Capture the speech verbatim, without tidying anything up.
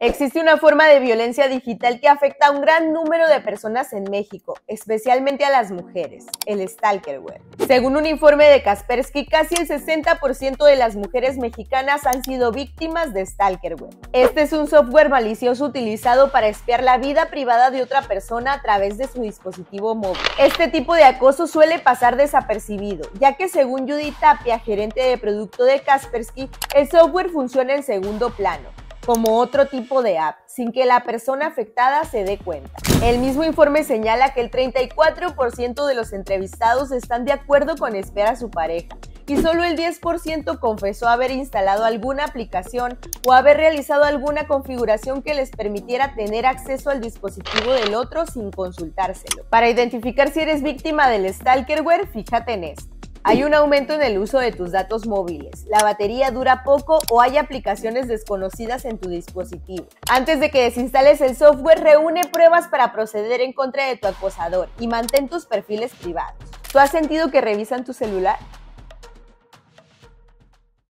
Existe una forma de violencia digital que afecta a un gran número de personas en México, especialmente a las mujeres, el stalkerware. Según un informe de Kaspersky, casi el sesenta por ciento de las mujeres mexicanas han sido víctimas de stalkerware. Este es un software malicioso utilizado para espiar la vida privada de otra persona a través de su dispositivo móvil. Este tipo de acoso suele pasar desapercibido, ya que según Judy Tapia, gerente de producto de Kaspersky, el software funciona en segundo plano, como otro tipo de app, sin que la persona afectada se dé cuenta. El mismo informe señala que el treinta y cuatro por ciento de los entrevistados están de acuerdo con espiar a su pareja, y solo el diez por ciento confesó haber instalado alguna aplicación o haber realizado alguna configuración que les permitiera tener acceso al dispositivo del otro sin consultárselo. Para identificar si eres víctima del stalkerware, fíjate en esto. Hay un aumento en el uso de tus datos móviles, la batería dura poco o hay aplicaciones desconocidas en tu dispositivo. Antes de que desinstales el software, reúne pruebas para proceder en contra de tu acosador y mantén tus perfiles privados. ¿Tú has sentido que revisan tu celular?